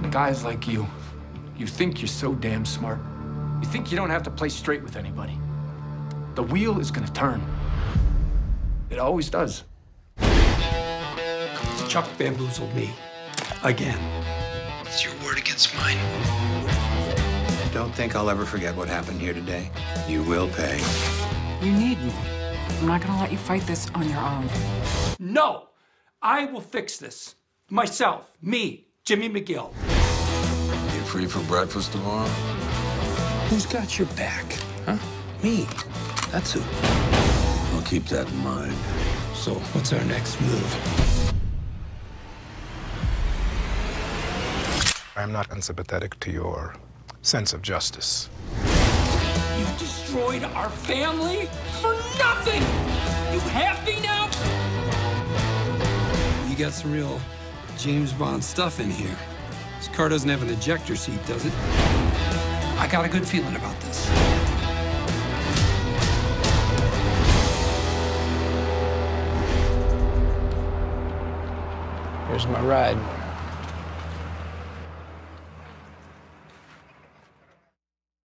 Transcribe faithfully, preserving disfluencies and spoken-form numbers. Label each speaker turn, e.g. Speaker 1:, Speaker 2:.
Speaker 1: Guys like you, you think you're so damn smart. You think you don't have to play straight with anybody. The wheel is gonna turn. It always does.
Speaker 2: Chuck bamboozled me. Again.
Speaker 3: It's your word against mine.
Speaker 4: Don't think I'll ever forget what happened here today. You will pay.
Speaker 5: You need me. I'm not gonna let you fight this on your own.
Speaker 2: No! I will fix this. Myself. Me. Jimmy McGill.
Speaker 6: You free for breakfast tomorrow?
Speaker 2: Who's got your back? Huh? Me. That's who.
Speaker 6: I'll keep that in mind.
Speaker 2: So, what's our next move?
Speaker 7: I'm not unsympathetic to your sense of justice.
Speaker 2: You destroyed our family for nothing! You have me now? You got some real James Bond stuff in here. This car doesn't have an ejector seat, does it? I got a good feeling about this.
Speaker 8: Here's my ride.